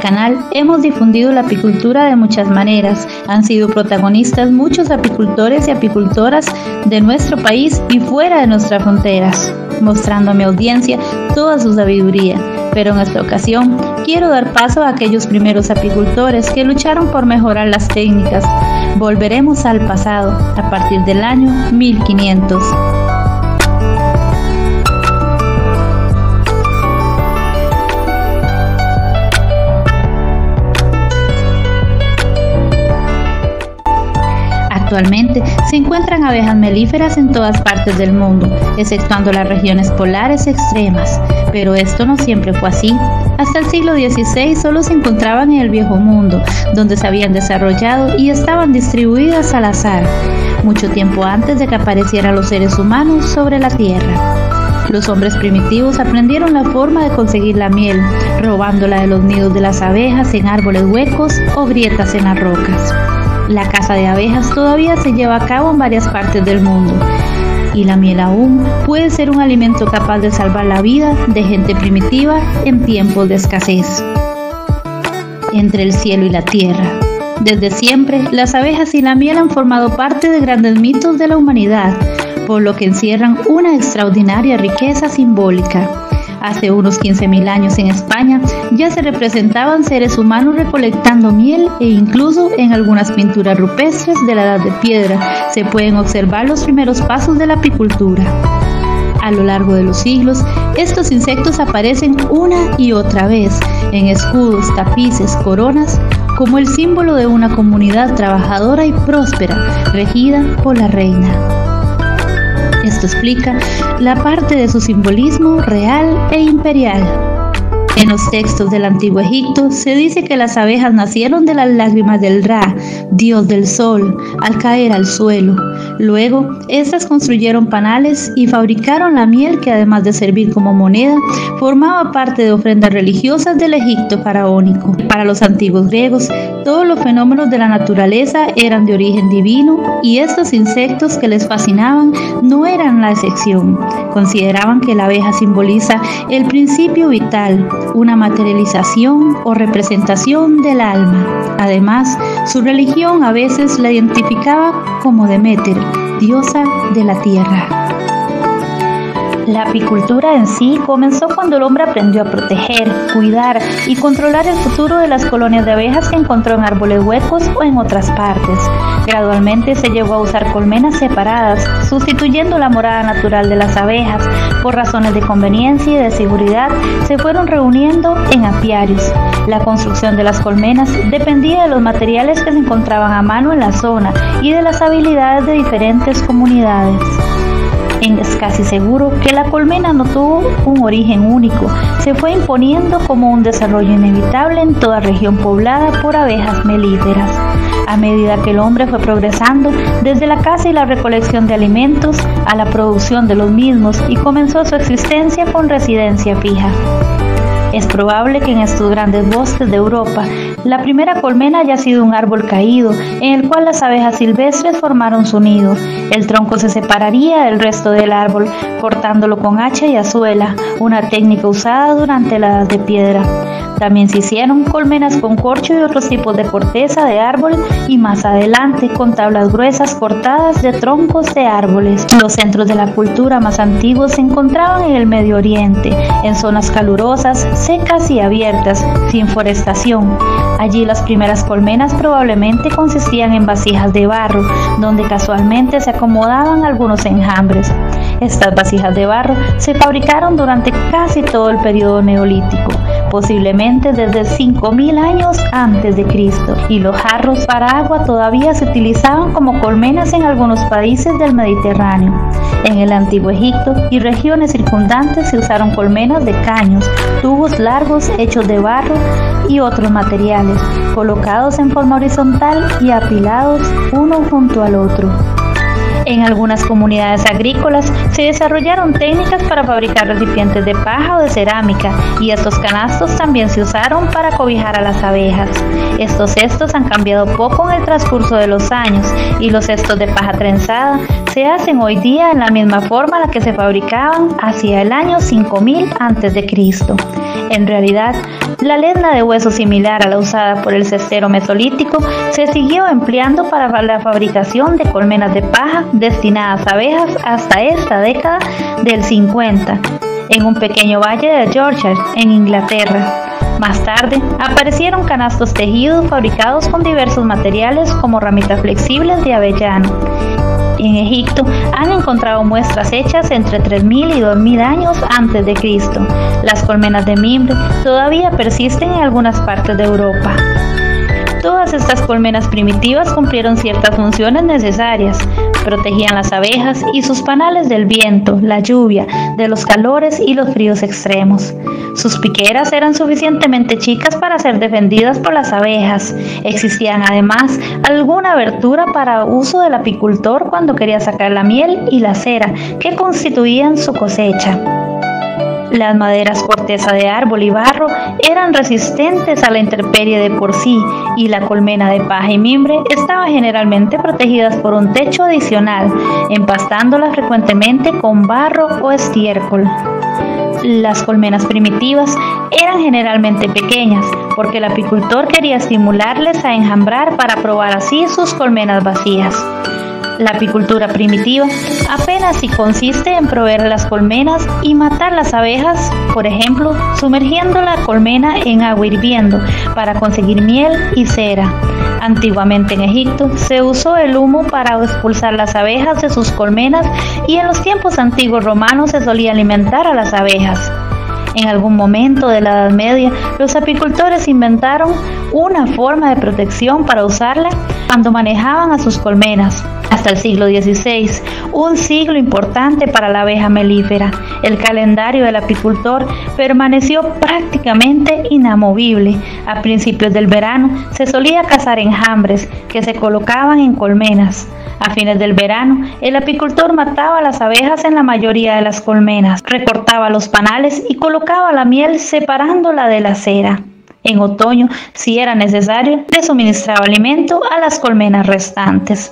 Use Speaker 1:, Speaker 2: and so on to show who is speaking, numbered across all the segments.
Speaker 1: canal hemos difundido la apicultura de muchas maneras. Han sido protagonistas muchos apicultores y apicultoras de nuestro país y fuera de nuestras fronteras, mostrando a mi audiencia toda su sabiduría. Pero en esta ocasión quiero dar paso a aquellos primeros apicultores que lucharon por mejorar las técnicas. Volveremos al pasado, a partir del año 1500. Actualmente se encuentran abejas melíferas en todas partes del mundo, exceptuando las regiones polares extremas, pero esto no siempre fue así. Hasta el siglo XVI solo se encontraban en el Viejo Mundo, donde se habían desarrollado y estaban distribuidas al azar, mucho tiempo antes de que aparecieran los seres humanos sobre la Tierra. Los hombres primitivos aprendieron la forma de conseguir la miel, robándola de los nidos de las abejas en árboles huecos o grietas en las rocas. La caza de abejas todavía se lleva a cabo en varias partes del mundo, y la miel aún puede ser un alimento capaz de salvar la vida de gente primitiva en tiempos de escasez. Entre el cielo y la tierra. Desde siempre, las abejas y la miel han formado parte de grandes mitos de la humanidad, por lo que encierran una extraordinaria riqueza simbólica. Hace unos 15.000 años en España ya se representaban seres humanos recolectando miel e incluso en algunas pinturas rupestres de la Edad de Piedra se pueden observar los primeros pasos de la apicultura. A lo largo de los siglos, estos insectos aparecen una y otra vez en escudos, tapices, coronas, como el símbolo de una comunidad trabajadora y próspera, regida por la reina. Esto explica la parte de su simbolismo real e imperial. En los textos del Antiguo Egipto se dice que las abejas nacieron de las lágrimas del Ra, dios del sol, al caer al suelo. Luego, estas construyeron panales y fabricaron la miel que, además de servir como moneda, formaba parte de ofrendas religiosas del Egipto faraónico. Para los antiguos griegos, todos los fenómenos de la naturaleza eran de origen divino y estos insectos que les fascinaban no eran la excepción. Consideraban que la abeja simboliza el principio vital, una materialización o representación del alma. Además, su religión a veces la identificaba como Deméter, diosa de la tierra. La apicultura en sí comenzó cuando el hombre aprendió a proteger, cuidar y controlar el futuro de las colonias de abejas que encontró en árboles huecos o en otras partes. Gradualmente se llegó a usar colmenas separadas, sustituyendo la morada natural de las abejas. Por razones de conveniencia y de seguridad, se fueron reuniendo en apiarios. La construcción de las colmenas dependía de los materiales que se encontraban a mano en la zona y de las habilidades de diferentes comunidades. Es casi seguro que la colmena no tuvo un origen único, se fue imponiendo como un desarrollo inevitable en toda región poblada por abejas melíferas. A medida que el hombre fue progresando, desde la caza y la recolección de alimentos a la producción de los mismos, y comenzó su existencia con residencia fija. Es probable que en estos grandes bosques de Europa, la primera colmena haya sido un árbol caído, en el cual las abejas silvestres formaron su nido. El tronco se separaría del resto del árbol, cortándolo con hacha y azuela, una técnica usada durante la Edad de Piedra. También se hicieron colmenas con corcho y otros tipos de corteza de árbol, y más adelante con tablas gruesas cortadas de troncos de árboles. Los centros de la cultura más antiguos se encontraban en el Medio Oriente, en zonas calurosas, secas y abiertas, sin forestación. Allí las primeras colmenas probablemente consistían en vasijas de barro, donde casualmente se acomodaban algunos enjambres. Estas vasijas de barro se fabricaron durante casi todo el periodo neolítico, posiblemente desde 5.000 años antes de Cristo, y los jarros para agua todavía se utilizaban como colmenas en algunos países del Mediterráneo. En el Antiguo Egipto y regiones circundantes se usaron colmenas de caños, tubos largos hechos de barro y otros materiales, colocados en forma horizontal y apilados uno junto al otro. En algunas comunidades agrícolas se desarrollaron técnicas para fabricar recipientes de paja o de cerámica, y estos canastos también se usaron para cobijar a las abejas. Estos cestos han cambiado poco en el transcurso de los años, y los cestos de paja trenzada se hacen hoy día en la misma forma en la que se fabricaban hacia el año 5000 a.C. En realidad, la lezna de hueso similar a la usada por el cestero mesolítico se siguió empleando para la fabricación de colmenas de paja destinadas a abejas hasta esta década del 50, en un pequeño valle de Yorkshire, en Inglaterra. Más tarde, aparecieron canastos tejidos fabricados con diversos materiales como ramitas flexibles de avellano. En Egipto han encontrado muestras hechas entre 3000 y 2000 años antes de Cristo. Las colmenas de mimbre todavía persisten en algunas partes de Europa. Todas estas colmenas primitivas cumplieron ciertas funciones necesarias. Protegían las abejas y sus panales del viento, la lluvia, de los calores y los fríos extremos. Sus piqueras eran suficientemente chicas para ser defendidas por las abejas. Existían además alguna abertura para uso del apicultor cuando quería sacar la miel y la cera que constituían su cosecha. Las maderas corteza de árbol y barro eran resistentes a la intemperie de por sí, y la colmena de paja y mimbre estaban generalmente protegidas por un techo adicional, empastándolas frecuentemente con barro o estiércol. Las colmenas primitivas eran generalmente pequeñas, porque el apicultor quería estimularles a enjambrar para probar así sus colmenas vacías. La apicultura primitiva apenas si consiste en proveer las colmenas y matar las abejas, por ejemplo, sumergiendo la colmena en agua hirviendo para conseguir miel y cera. Antiguamente en Egipto se usó el humo para expulsar las abejas de sus colmenas, y en los tiempos antiguos romanos se solía alimentar a las abejas. En algún momento de la Edad Media, los apicultores inventaron una forma de protección para usarla cuando manejaban a sus colmenas. Hasta el siglo XVI, un siglo importante para la abeja melífera, el calendario del apicultor permaneció prácticamente inamovible. A principios del verano se solía cazar enjambres que se colocaban en colmenas. A fines del verano, el apicultor mataba a las abejas en la mayoría de las colmenas, recortaba los panales y colocaba la miel separándola de la cera. En otoño, si era necesario, le suministraba alimento a las colmenas restantes.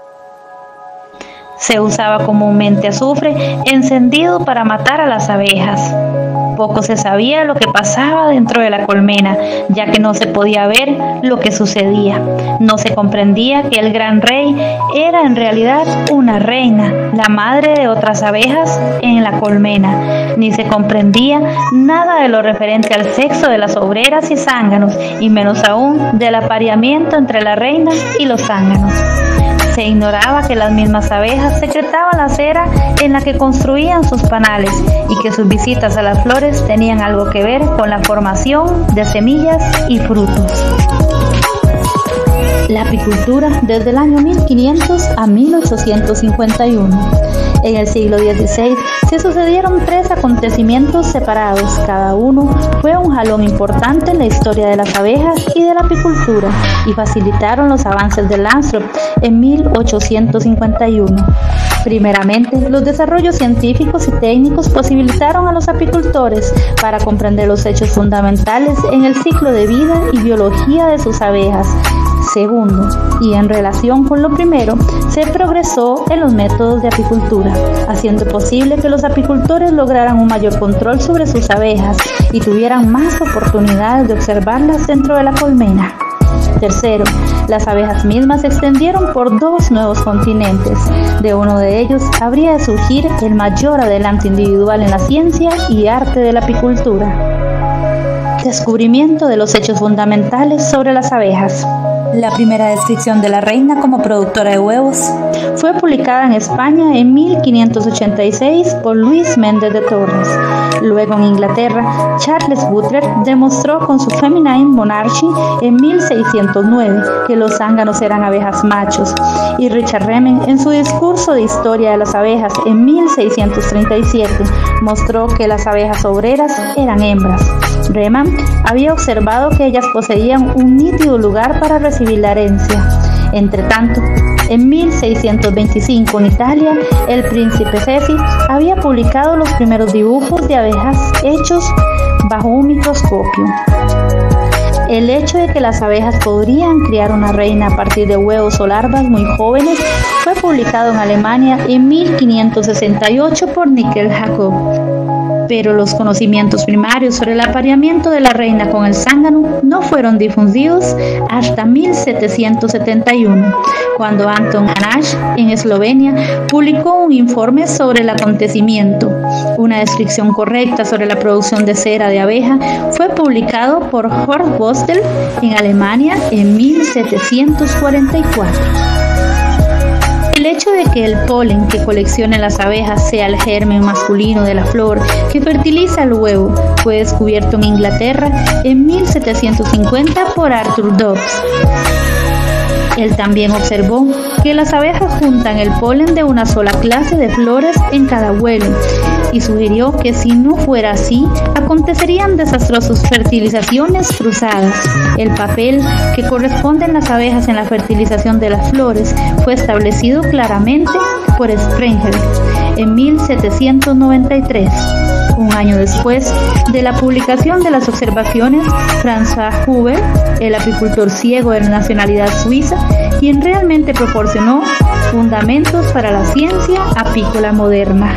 Speaker 1: Se usaba comúnmente azufre encendido para matar a las abejas. Poco se sabía lo que pasaba dentro de la colmena, ya que no se podía ver lo que sucedía. No se comprendía que el gran rey era en realidad una reina, la madre de otras abejas en la colmena. Ni se comprendía nada de lo referente al sexo de las obreras y zánganos, y menos aún del apareamiento entre la reina y los zánganos. Se ignoraba que las mismas abejas secretaban la cera en la que construían sus panales, y que sus visitas a las flores tenían algo que ver con la formación de semillas y frutos. La apicultura desde el año 1500 a 1851. En el siglo XVI se sucedieron 3 acontecimientos separados. Cada uno fue un jalón importante en la historia de las abejas y de la apicultura, y facilitaron los avances de Lathrop en 1851. Primeramente, los desarrollos científicos y técnicos posibilitaron a los apicultores para comprender los hechos fundamentales en el ciclo de vida y biología de sus abejas. Segundo, y en relación con lo primero, se progresó en los métodos de apicultura, haciendo posible que los apicultores lograran un mayor control sobre sus abejas y tuvieran más oportunidades de observarlas dentro de la colmena. Tercero, las abejas mismas se extendieron por 2 nuevos continentes. De uno de ellos habría de surgir el mayor adelanto individual en la ciencia y arte de la apicultura. Descubrimiento de los hechos fundamentales sobre las abejas. La primera descripción de la reina como productora de huevos fue publicada en España en 1586 por Luis Méndez de Torres. Luego en Inglaterra, Charles Butler demostró con su Feminine Monarchy en 1609 que los zánganos eran abejas machos, y Richard Remen en su discurso de historia de las abejas en 1637 mostró que las abejas obreras eran hembras. Reman había observado que ellas poseían un nítido lugar para recibir la herencia. Entretanto, en 1625 en Italia, el príncipe Cesi había publicado los primeros dibujos de abejas hechos bajo un microscopio. El hecho de que las abejas podrían criar una reina a partir de huevos o larvas muy jóvenes fue publicado en Alemania en 1568 por Nickel Jacob. pero los conocimientos primarios sobre el apareamiento de la reina con el zángano no fueron difundidos hasta 1771, cuando Anton Hanás, en Eslovenia, publicó un informe sobre el acontecimiento. Una descripción correcta sobre la producción de cera de abeja fue publicado por Horst Bostel en Alemania en 1744. El hecho de que el polen que coleccionan las abejas sea el germen masculino de la flor que fertiliza el huevo fue descubierto en Inglaterra en 1750 por Arthur Dobbs. Él también observó que las abejas juntan el polen de una sola clase de flores en cada vuelo y sugirió que si no fuera así, acontecerían desastrosas fertilizaciones cruzadas. El papel que corresponden las abejas en la fertilización de las flores fue establecido claramente por Sprenger en 1793. Un año después de la publicación de las observaciones, François Huber, el apicultor ciego de nacionalidad suiza, quien realmente proporcionó fundamentos para la ciencia apícola moderna.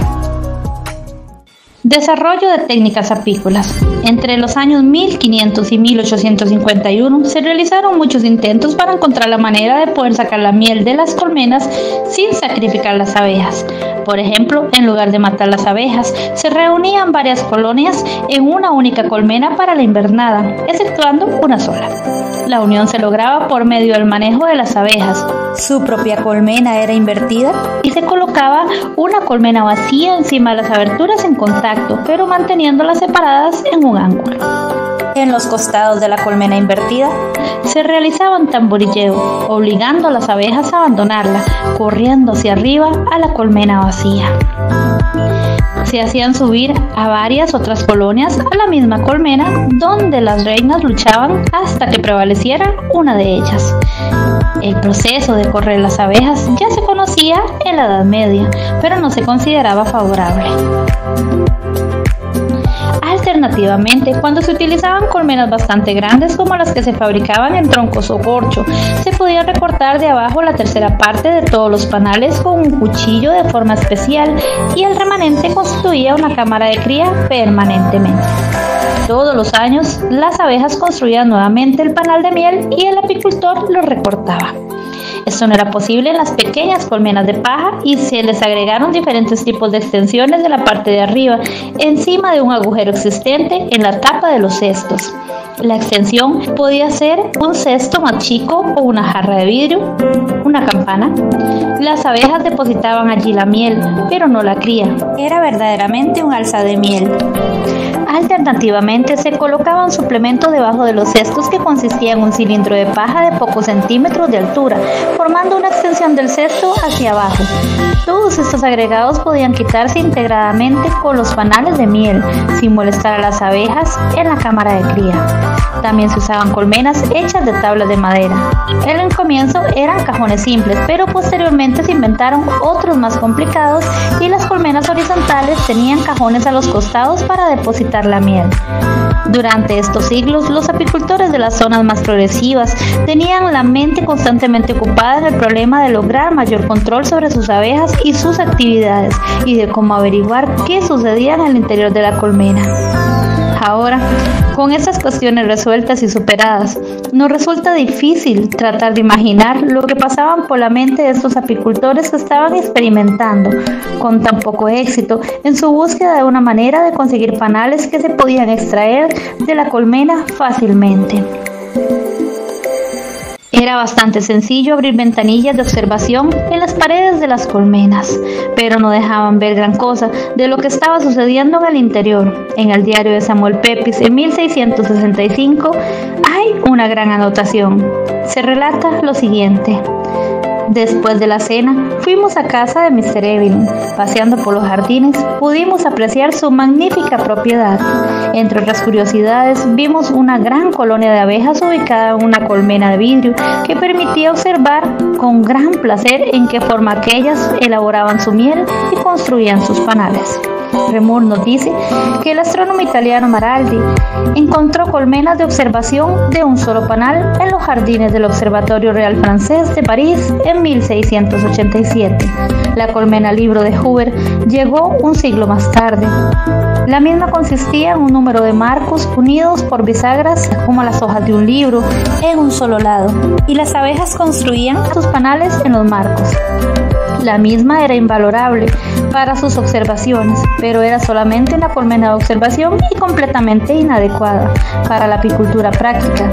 Speaker 1: Desarrollo de técnicas apícolas. Entre los años 1500 y 1851 se realizaron muchos intentos para encontrar la manera de poder sacar la miel de las colmenas sin sacrificar las abejas. Por ejemplo, en lugar de matar las abejas, se reunían varias colonias en una única colmena para la invernada, exceptuando una sola. La unión se lograba por medio del manejo de las abejas. Su propia colmena era invertida y se colocaba una colmena vacía encima de las aberturas en contacto, pero manteniéndolas separadas en un ángulo. En los costados de la colmena invertida se realizaban tamborilleos, obligando a las abejas a abandonarla, corriendo hacia arriba a la colmena vacía. Se hacían subir a varias otras colonias a la misma colmena, donde las reinas luchaban hasta que prevaleciera una de ellas. El proceso de correr las abejas ya se conocía en la Edad Media, pero no se consideraba favorable. Alternativamente, cuando se utilizaban colmenas bastante grandes como las que se fabricaban en troncos o corcho, se podía recortar de abajo la tercera parte de todos los panales con un cuchillo de forma especial y el remanente constituía una cámara de cría permanentemente. Todos los años, las abejas construían nuevamente el panal de miel y el apicultor lo recortaba. Esto no era posible en las pequeñas colmenas de paja y se les agregaron diferentes tipos de extensiones de la parte de arriba, encima de un agujero existente en la tapa de los cestos. La extensión podía ser un cesto más chico o una jarra de vidrio, una campana. Las abejas depositaban allí la miel, pero no la cría. Era verdaderamente un alza de miel. Alternativamente, se colocaba un suplemento debajo de los cestos que consistía en un cilindro de paja de pocos centímetros de altura, formando una extensión del cesto hacia abajo. Todos estos agregados podían quitarse integradamente con los panales de miel, sin molestar a las abejas en la cámara de cría. También se usaban colmenas hechas de tablas de madera. En el comienzo eran cajones simples, pero posteriormente se inventaron otros más complicados y las colmenas horizontales tenían cajones a los costados para depositar la miel. Durante estos siglos, los apicultores de las zonas más progresivas tenían la mente constantemente ocupada en el problema de lograr mayor control sobre sus abejas y sus actividades y de cómo averiguar qué sucedía en el interior de la colmena. Ahora, con estas cuestiones resueltas y superadas, nos resulta difícil tratar de imaginar lo que pasaban por la mente de estos apicultores que estaban experimentando, con tan poco éxito, en su búsqueda de una manera de conseguir panales que se podían extraer de la colmena fácilmente. Era bastante sencillo abrir ventanillas de observación en las paredes de las colmenas, pero no dejaban ver gran cosa de lo que estaba sucediendo en el interior. En el diario de Samuel Pepys, en 1665, hay una gran anotación. Se relata lo siguiente: después de la cena, fuimos a casa de Mr. Evelyn. Paseando por los jardines, pudimos apreciar su magnífica propiedad. Entre otras curiosidades, vimos una gran colonia de abejas ubicada en una colmena de vidrio que permitía observar con gran placer en qué forma aquellas elaboraban su miel y construían sus panales. Remour nos dice que el astrónomo italiano Maraldi encontró colmenas de observación de un solo panal en los jardines del Observatorio Real Francés de París en 1687. La colmena libro de Huber llegó un siglo más tarde. La misma consistía en un número de marcos unidos por bisagras como las hojas de un libro en un solo lado, y las abejas construían sus panales en los marcos. La misma era invalorable para sus observaciones, pero era solamente una colmena de observación y completamente inadecuada para la apicultura práctica.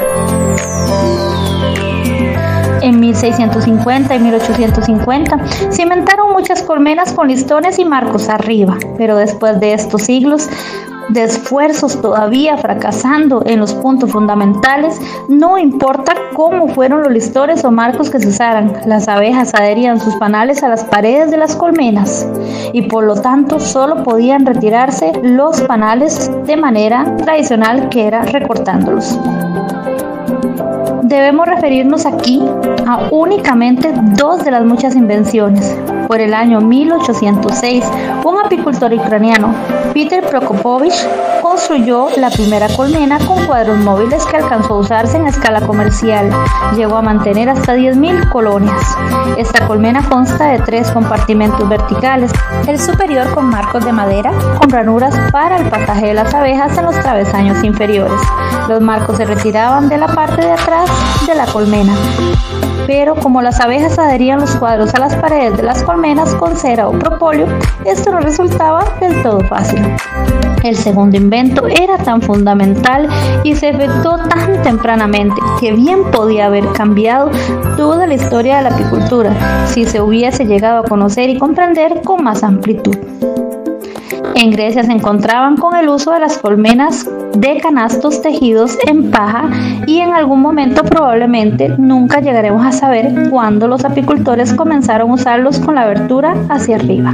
Speaker 1: En 1650 y 1850 se inventaron muchas colmenas con listones y marcos arriba, pero después de estos siglos de esfuerzos todavía fracasando en los puntos fundamentales, no importa cómo fueron los listones o marcos que se usaran, las abejas adherían sus panales a las paredes de las colmenas y por lo tanto solo podían retirarse los panales de manera tradicional, que era recortándolos. Debemos referirnos aquí a únicamente dos de las muchas invenciones. Por el año 1806, un apicultor ucraniano, Peter Prokopovich, construyó la primera colmena con cuadros móviles que alcanzó a usarse en escala comercial. Llegó a mantener hasta 10.000 colonias. Esta colmena consta de 3 compartimentos verticales, el superior con marcos de madera con ranuras para el pasaje de las abejas en los travesaños inferiores. Los marcos se retiraban de la parte de atrás de la colmena, pero como las abejas adherían los cuadros a las paredes de las colmenas con cera o propóleo, esto no resultaba del todo fácil. El segundo invento era tan fundamental y se efectuó tan tempranamente que bien podía haber cambiado toda la historia de la apicultura si se hubiese llegado a conocer y comprender con más amplitud. En Grecia se encontraban con el uso de las colmenas de canastos tejidos en paja y en algún momento probablemente nunca llegaremos a saber cuándo los apicultores comenzaron a usarlos con la abertura hacia arriba.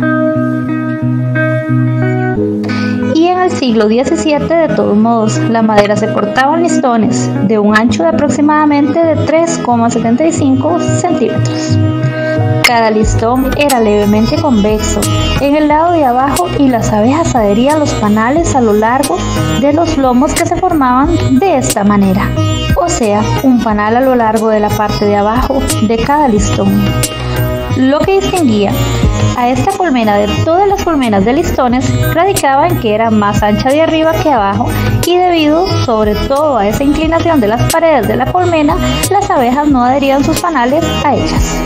Speaker 1: Y en el siglo XVII, de todos modos, la madera se cortaba en listones de un ancho de aproximadamente de 3,75 centímetros. Cada listón era levemente convexo en el lado de abajo y las abejas adherían los panales a lo largo de los lomos que se formaban de esta manera, o sea, un panal a lo largo de la parte de abajo de cada listón. Lo que distinguía a esta colmena de todas las colmenas de listones radicaba en que era más ancha de arriba que abajo y debido sobre todo a esa inclinación de las paredes de la colmena, las abejas no adherían sus panales a ellas.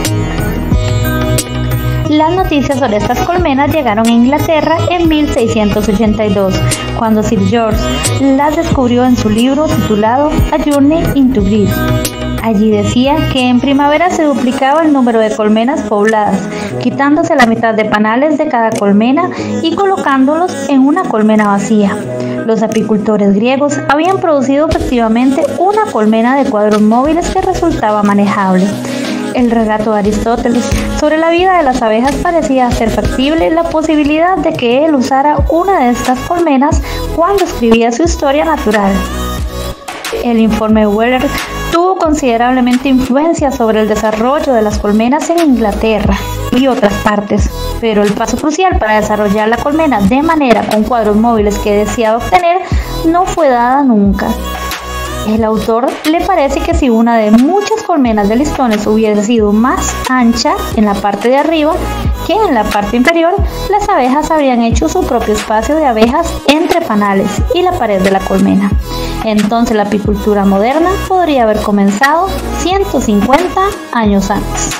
Speaker 1: Las noticias sobre estas colmenas llegaron a Inglaterra en 1682, cuando Sir George las descubrió en su libro titulado A Journey into Greece. Allí decía que en primavera se duplicaba el número de colmenas pobladas, quitándose la mitad de panales de cada colmena y colocándolos en una colmena vacía. Los apicultores griegos habían producido efectivamente una colmena de cuadros móviles que resultaba manejable. El relato de Aristóteles sobre la vida de las abejas parecía hacer factible la posibilidad de que él usara una de estas colmenas cuando escribía su historia natural. El informe Weller tuvo considerablemente influencia sobre el desarrollo de las colmenas en Inglaterra y otras partes, pero el paso crucial para desarrollar la colmena de manera con cuadros móviles que deseaba obtener no fue dada nunca. El autor le parece que si una de muchas colmenas de listones hubiese sido más ancha en la parte de arriba que en la parte inferior, las abejas habrían hecho su propio espacio de abejas entre panales y la pared de la colmena. Entonces la apicultura moderna podría haber comenzado 150 años antes.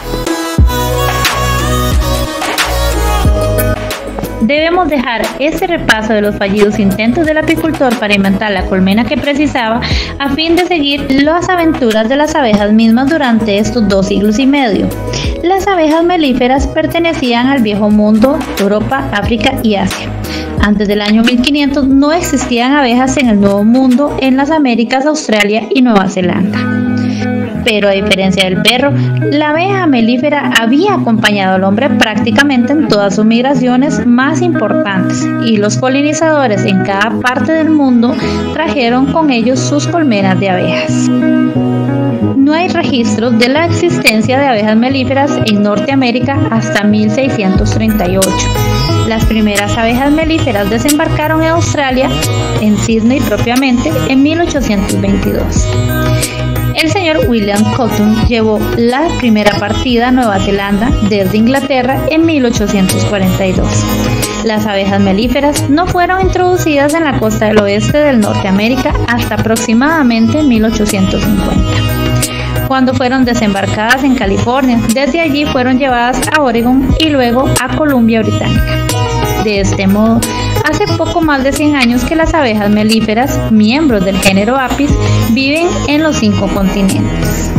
Speaker 1: Debemos dejar ese repaso de los fallidos intentos del apicultor para inventar la colmena que precisaba a fin de seguir las aventuras de las abejas mismas durante estos 2 siglos y medio. Las abejas melíferas pertenecían al viejo mundo, Europa, África y Asia. Antes del año 1500 no existían abejas en el Nuevo Mundo, en las Américas, Australia y Nueva Zelanda. Pero a diferencia del perro, la abeja melífera había acompañado al hombre prácticamente en todas sus migraciones más importantes y los polinizadores en cada parte del mundo trajeron con ellos sus colmenas de abejas. No hay registros de la existencia de abejas melíferas en Norteamérica hasta 1638. Las primeras abejas melíferas desembarcaron en Australia, en Sydney propiamente, en 1822. El señor William Cotton llevó la primera partida a Nueva Zelanda desde Inglaterra en 1842. Las abejas melíferas no fueron introducidas en la costa del oeste del Norteamérica hasta aproximadamente 1850, cuando fueron desembarcadas en California. Desde allí fueron llevadas a Oregon y luego a Columbia Británica. De este modo, hace poco más de 100 años que las abejas melíferas, miembros del género Apis, viven en los 5 continentes.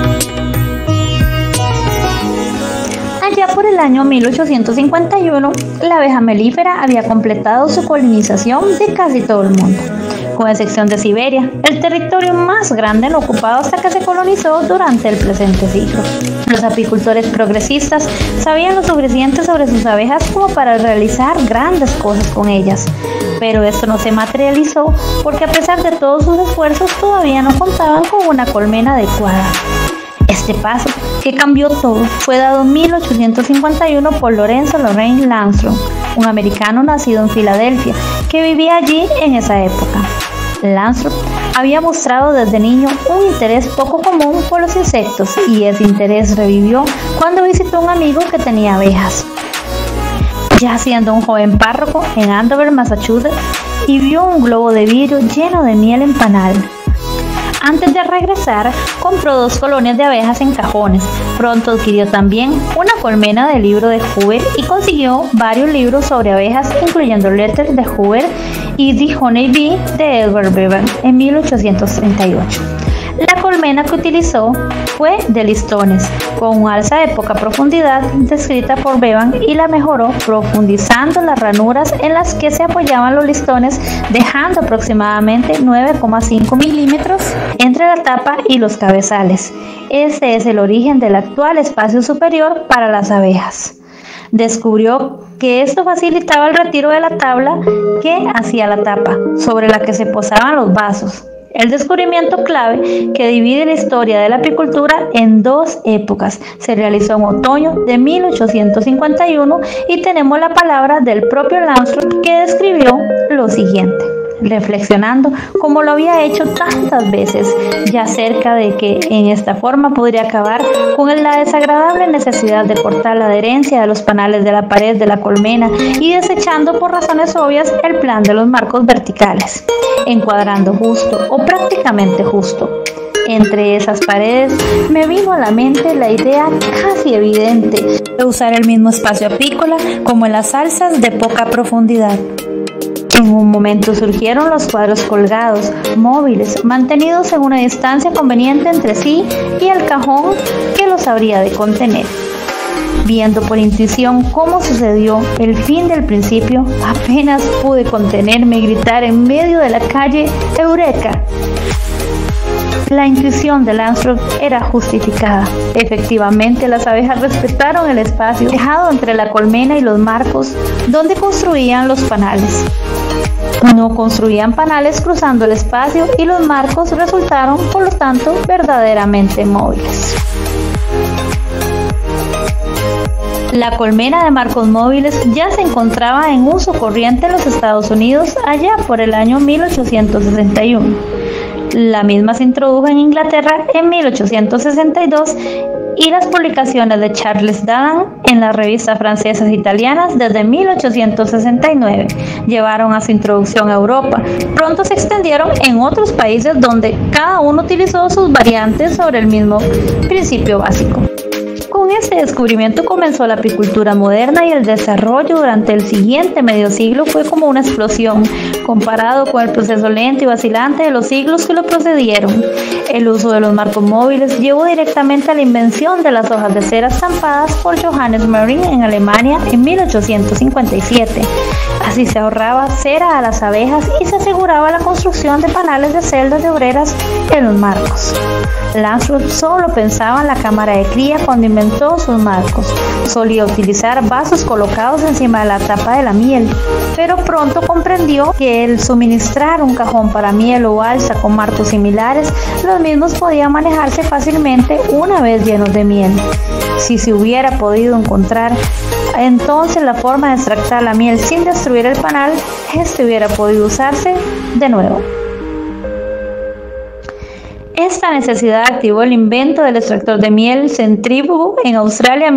Speaker 1: Allá por el año 1851, la abeja melífera había completado su colonización de casi todo el mundo, con excepción de Siberia, el territorio más grande no ocupado hasta que se colonizó durante el presente siglo. Los apicultores progresistas sabían lo suficiente sobre sus abejas como para realizar grandes cosas con ellas, pero esto no se materializó porque a pesar de todos sus esfuerzos todavía no contaban con una colmena adecuada. Este paso, que cambió todo, fue dado en 1851 por Lorenzo Lorraine Langstroth, un americano nacido en Filadelfia, que vivía allí en esa época. Langstroth había mostrado desde niño un interés poco común por los insectos y ese interés revivió cuando visitó a un amigo que tenía abejas, ya siendo un joven párroco en Andover, Massachusetts, y vio un globo de vidrio lleno de miel en panal. Antes de regresar, compró 2 colonias de abejas en cajones. Pronto adquirió también una colmena del libro de Huber y consiguió varios libros sobre abejas, incluyendo Letters de Huber y The Honey Bee de Edward Bevan en 1838. La colmena que utilizó fue de listones, con un alza de poca profundidad descrita por Bevan, y la mejoró profundizando las ranuras en las que se apoyaban los listones, dejando aproximadamente 9,5 milímetros entre la tapa y los cabezales. Este es el origen del actual espacio superior para las abejas. Descubrió que esto facilitaba el retiro de la tabla que hacía la tapa, sobre la que se posaban los vasos. El descubrimiento clave que divide la historia de la apicultura en 2 épocas se realizó en otoño de 1851 y tenemos la palabra del propio Langstroth, que describió lo siguiente, reflexionando como lo había hecho tantas veces ya acerca de que en esta forma podría acabar con la desagradable necesidad de cortar la adherencia de los panales de la pared de la colmena y desechando por razones obvias el plan de los marcos verticales, encuadrando justo o prácticamente justo entre esas paredes. Me vino a la mente la idea casi evidente de usar el mismo espacio apícola como en las alzas de poca profundidad. En un momento surgieron los cuadros colgados, móviles, mantenidos en una distancia conveniente entre sí y el cajón que los habría de contener. Viendo por intuición cómo sucedió el fin del principio, apenas pude contenerme y gritar en medio de la calle: ¡Eureka! La intuición de Langstroth era justificada. Efectivamente, las abejas respetaron el espacio dejado entre la colmena y los marcos donde construían los panales. No construían panales cruzando el espacio y los marcos resultaron, por lo tanto, verdaderamente móviles. La colmena de marcos móviles ya se encontraba en uso corriente en los Estados Unidos allá por el año 1861. La misma se introdujo en Inglaterra en 1862 y las publicaciones de Charles Dallan en las revistas francesas e italianas desde 1869 llevaron a su introducción a Europa. Pronto se extendieron en otros países donde cada uno utilizó sus variantes sobre el mismo principio básico. Con este descubrimiento comenzó la apicultura moderna y el desarrollo durante el siguiente medio siglo fue como una explosión, comparado con el proceso lento y vacilante de los siglos que lo precedieron. El uso de los marcos móviles llevó directamente a la invención de las hojas de cera estampadas por Johannes Mering en Alemania en 1857. Así se ahorraba cera a las abejas y se aseguraba la construcción de panales de celdas de obreras en los marcos. Langstroth solo pensaba en la cámara de cría cuando inventó sus marcos. Solía utilizar vasos colocados encima de la tapa de la miel, pero pronto comprendió que el suministrar un cajón para miel o alza con marcos similares, los mismos podían manejarse fácilmente una vez llenos de miel. Si se hubiera podido encontrar entonces la forma de extractar la miel sin destruir el panal, este hubiera podido usarse de nuevo. Esta necesidad activó el invento del extractor de miel centrífugo en Australia en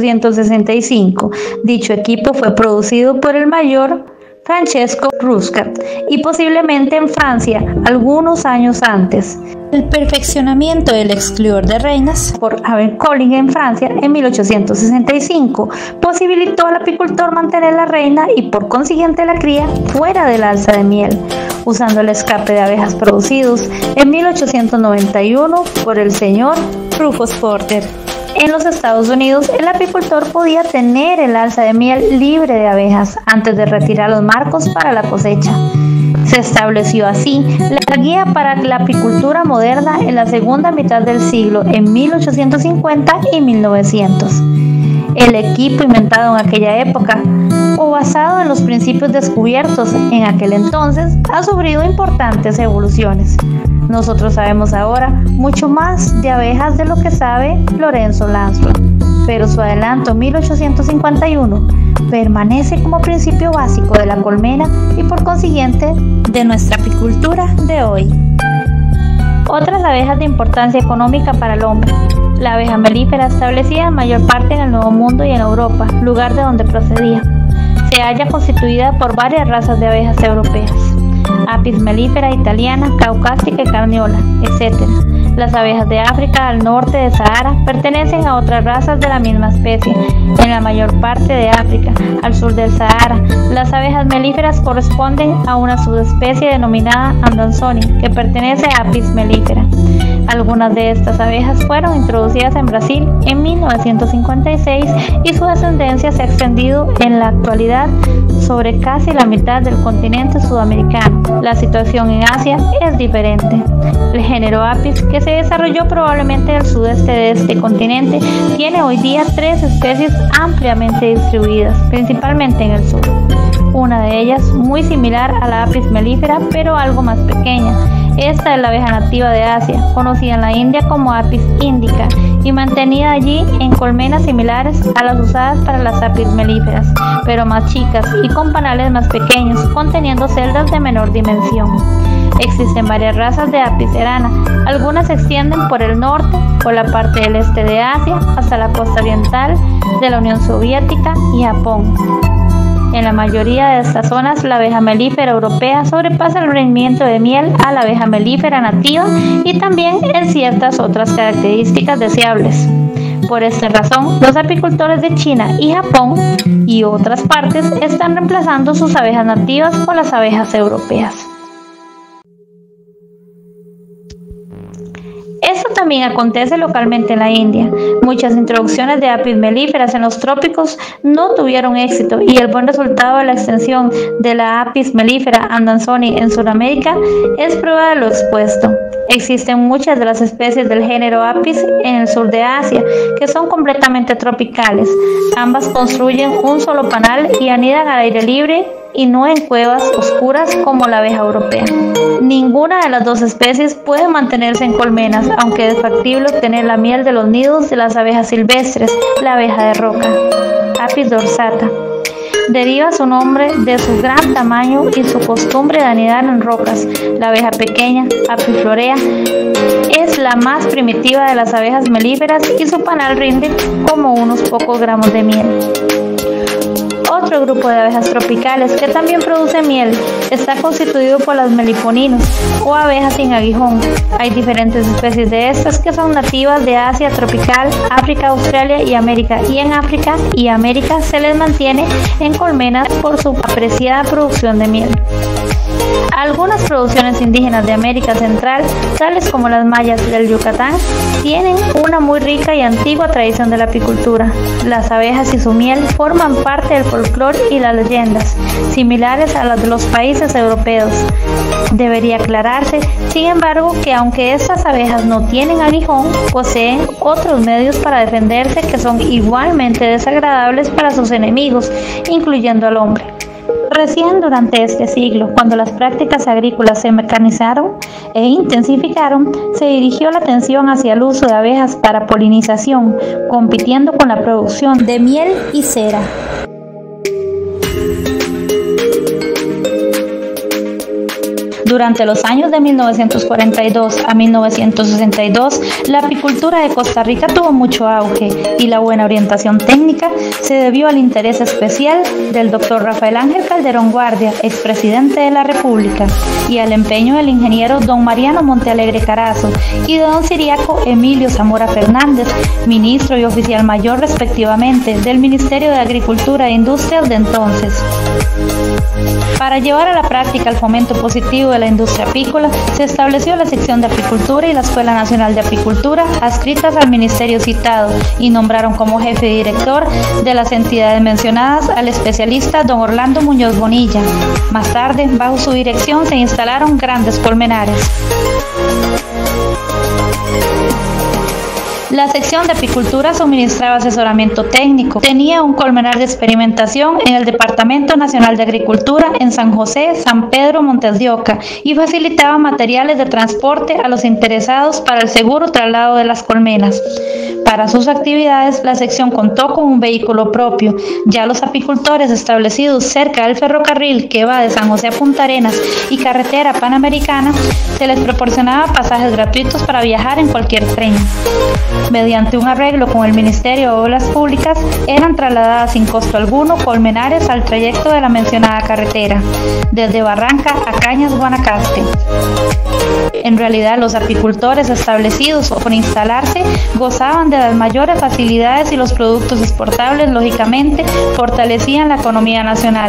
Speaker 1: 1865. Dicho equipo fue producido por el mayor Francesco Ruscat y posiblemente en Francia algunos años antes. El perfeccionamiento del excluidor de reinas por Abercolling en Francia en 1865 posibilitó al apicultor mantener la reina y por consiguiente la cría fuera del alza de miel, usando el escape de abejas producidos en 1891 por el señor Rufus Porter. En los Estados Unidos, el apicultor podía tener el alza de miel libre de abejas antes de retirar los marcos para la cosecha. Se estableció así la guía para la apicultura moderna en la segunda mitad del siglo, en 1850 y 1900. El equipo inventado en aquella época, o basado en los principios descubiertos en aquel entonces, ha sufrido importantes evoluciones. Nosotros sabemos ahora mucho más de abejas de lo que sabe Lorenzo Lansdorff, pero su adelanto 1851 permanece como principio básico de la colmena y por consiguiente de nuestra apicultura de hoy. Otras abejas de importancia económica para el hombre. La abeja melífera, establecida en mayor parte en el Nuevo Mundo y en Europa, lugar de donde procedía, se halla constituida por varias razas de abejas europeas: Apis mellifera italiana, caucásica y carniola, etc. Las abejas de África al norte de Sahara pertenecen a otras razas de la misma especie. En la mayor parte de África, al sur del Sahara, las abejas melíferas corresponden a una subespecie denominada Andansoni, que pertenece a Apis mellifera. Algunas de estas abejas fueron introducidas en Brasil en 1956 y su descendencia se ha extendido en la actualidad sobre casi la mitad del continente sudamericano. La situación en Asia es diferente. El género Apis, que se desarrolló probablemente en el sudeste de este continente, tiene hoy día 3 especies ampliamente distribuidas, principalmente en el sur. Una de ellas, muy similar a la Apis mellifera, pero algo más pequeña. Esta es la abeja nativa de Asia, conocida en la India como Apis indica y mantenida allí en colmenas similares a las usadas para las Apis mellíferas, pero más chicas y con panales más pequeños, conteniendo celdas de menor dimensión. Existen varias razas de Apis cerana. Algunas se extienden por el norte, por la parte del este de Asia, hasta la costa oriental de la Unión Soviética y Japón. En la mayoría de estas zonas, la abeja melífera europea sobrepasa el rendimiento de miel a la abeja melífera nativa y también en ciertas otras características deseables. Por esta razón, los apicultores de China y Japón y otras partes están reemplazando sus abejas nativas por las abejas europeas. Esto también acontece localmente en la India. Muchas introducciones de Apis mellíferas en los trópicos no tuvieron éxito y el buen resultado de la extensión de la Apis mellifera Andansoni en Sudamérica es prueba de lo expuesto. Existen muchas de las especies del género Apis en el sur de Asia que son completamente tropicales. Ambas construyen un solo panal y anidan al aire libre y no en cuevas oscuras como la abeja europea. Ninguna de las dos especies puede mantenerse en colmenas, aunque es factible obtener la miel de los nidos de las abejas silvestres, la abeja de roca, Apis dorsata. Deriva su nombre de su gran tamaño y su costumbre de anidar en rocas. La abeja pequeña, Apis florea, es la más primitiva de las abejas melíferas y su panal rinde como unos pocos gramos de miel. Otro grupo de abejas tropicales que también produce miel está constituido por las meliponinos o abejas sin aguijón. Hay diferentes especies de estas que son nativas de Asia tropical, África, Australia y América, y en África y América se les mantiene en colmenas por su apreciada producción de miel. Algunas producciones indígenas de América Central, tales como las mayas del Yucatán, tienen una muy rica y antigua tradición de la apicultura. Las abejas y su miel forman parte del folclore y las leyendas, similares a las de los países europeos. Debería aclararse, sin embargo, que aunque estas abejas no tienen aguijón, poseen otros medios para defenderse que son igualmente desagradables para sus enemigos, incluyendo al hombre. Recién durante este siglo, cuando las prácticas agrícolas se mecanizaron e intensificaron, se dirigió la atención hacia el uso de abejas para polinización, compitiendo con la producción de miel y cera. Durante los años de 1942 a 1962, la apicultura de Costa Rica tuvo mucho auge y la buena orientación técnica se debió al interés especial del Dr. Rafael Ángel Calderón Guardia, expresidente de la República, y al empeño del ingeniero don Mariano Montealegre Carazo y de don Ciriaco Emilio Zamora Fernández, ministro y oficial mayor respectivamente del Ministerio de Agricultura e Industrias de entonces. Para llevar a la práctica el fomento positivo de la industria apícola, se estableció la sección de apicultura y la Escuela Nacional de Apicultura, adscritas al ministerio citado, y nombraron como jefe y director de las entidades mencionadas al especialista don Orlando Muñoz Bonilla. Más tarde, bajo su dirección se instalaron grandes colmenares. La sección de apicultura suministraba asesoramiento técnico. Tenía un colmenar de experimentación en el Departamento Nacional de Agricultura en San José, San Pedro, Montes de Oca, y facilitaba materiales de transporte a los interesados para el seguro traslado de las colmenas. Para sus actividades, la sección contó con un vehículo propio. Ya los apicultores establecidos cerca del ferrocarril que va de San José a Punta Arenas y carretera panamericana, se les proporcionaba pasajes gratuitos para viajar en cualquier tren. Mediante un arreglo con el Ministerio de Obras Públicas, eran trasladadas sin costo alguno colmenares al trayecto de la mencionada carretera, desde Barranca a Cañas, Guanacaste. En realidad, los apicultores establecidos o por instalarse gozaban de las mayores facilidades y los productos exportables, lógicamente, fortalecían la economía nacional.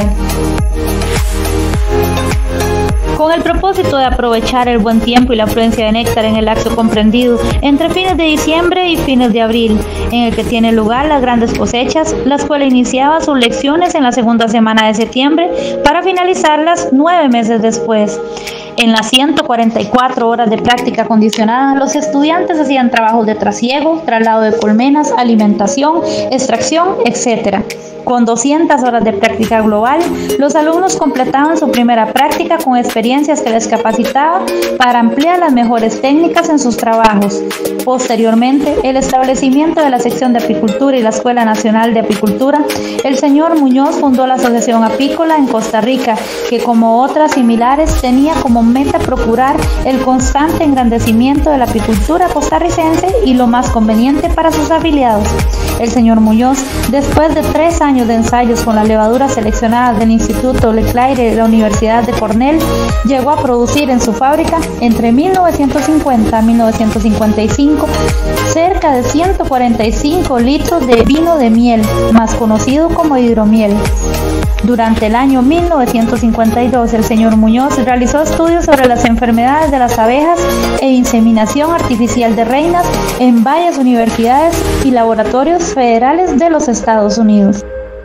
Speaker 1: Con el propósito de aprovechar el buen tiempo y la afluencia de néctar en el lapso comprendido entre fines de diciembre y fines de abril, en el que tienen lugar las grandes cosechas, la escuela iniciaba sus lecciones en la segunda semana de septiembre para finalizarlas 9 meses después. En las 144 horas de práctica condicionada, los estudiantes hacían trabajos de trasiego, traslado de colmenas, alimentación, extracción, etc. Con 200 horas de práctica global, los alumnos completaban su primera práctica con experiencias que les capacitaban para ampliar las mejores técnicas en sus trabajos. Posteriormente, el establecimiento de la sección de apicultura y la Escuela Nacional de Apicultura, el señor Muñoz fundó la Asociación Apícola en Costa Rica, que como otras similares tenía como meta procurar el constante engrandecimiento de la apicultura costarricense y lo más conveniente para sus afiliados. El señor Muñoz, después de 3 años de ensayos con las levaduras seleccionadas del Instituto Leclerc de la Universidad de Cornell, llegó a producir en su fábrica, entre 1950 y 1955, cerca de 145 litros de vino de miel, más conocido como hidromiel. Durante el año 1952, el señor Muñoz realizó estudios sobre las enfermedades de las abejas e inseminación artificial de reinas en varias universidades y laboratorios federales de los Estados Unidos.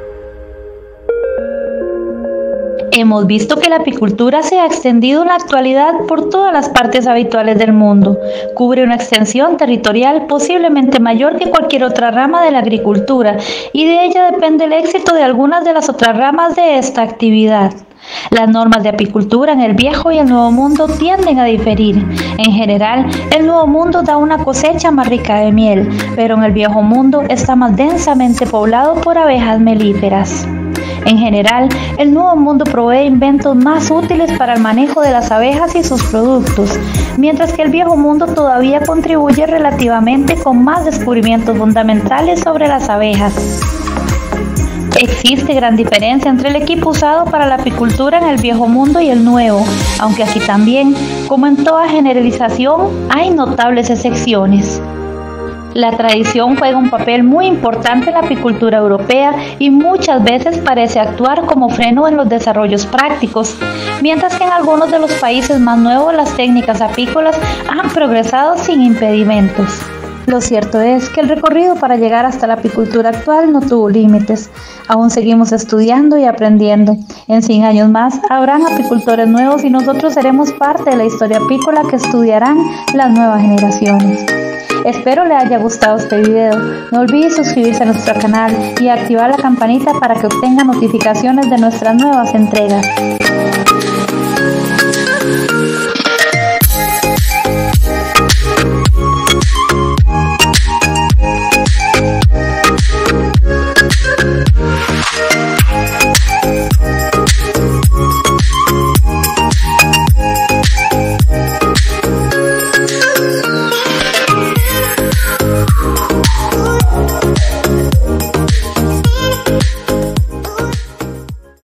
Speaker 1: Hemos visto que la apicultura se ha extendido en la actualidad por todas las partes habituales del mundo. Cubre una extensión territorial posiblemente mayor que cualquier otra rama de la agricultura, y de ella depende el éxito de algunas de las otras ramas de esta actividad. Las normas de apicultura en el Viejo y el Nuevo Mundo tienden a diferir. En general, el Nuevo Mundo da una cosecha más rica de miel, pero en el Viejo Mundo está más densamente poblado por abejas melíferas. En general, el Nuevo Mundo provee inventos más útiles para el manejo de las abejas y sus productos, mientras que el Viejo Mundo todavía contribuye relativamente con más descubrimientos fundamentales sobre las abejas. Existe gran diferencia entre el equipo usado para la apicultura en el Viejo Mundo y el Nuevo, aunque aquí también, como en toda generalización, hay notables excepciones. La tradición juega un papel muy importante en la apicultura europea y muchas veces parece actuar como freno en los desarrollos prácticos, mientras que en algunos de los países más nuevos las técnicas apícolas han progresado sin impedimentos. Lo cierto es que el recorrido para llegar hasta la apicultura actual no tuvo límites. Aún seguimos estudiando y aprendiendo. En 100 años más habrán apicultores nuevos y nosotros seremos parte de la historia apícola que estudiarán las nuevas generaciones. Espero le haya gustado este video. No olvide suscribirse a nuestro canal y activar la campanita para que obtenga notificaciones de nuestras nuevas entregas.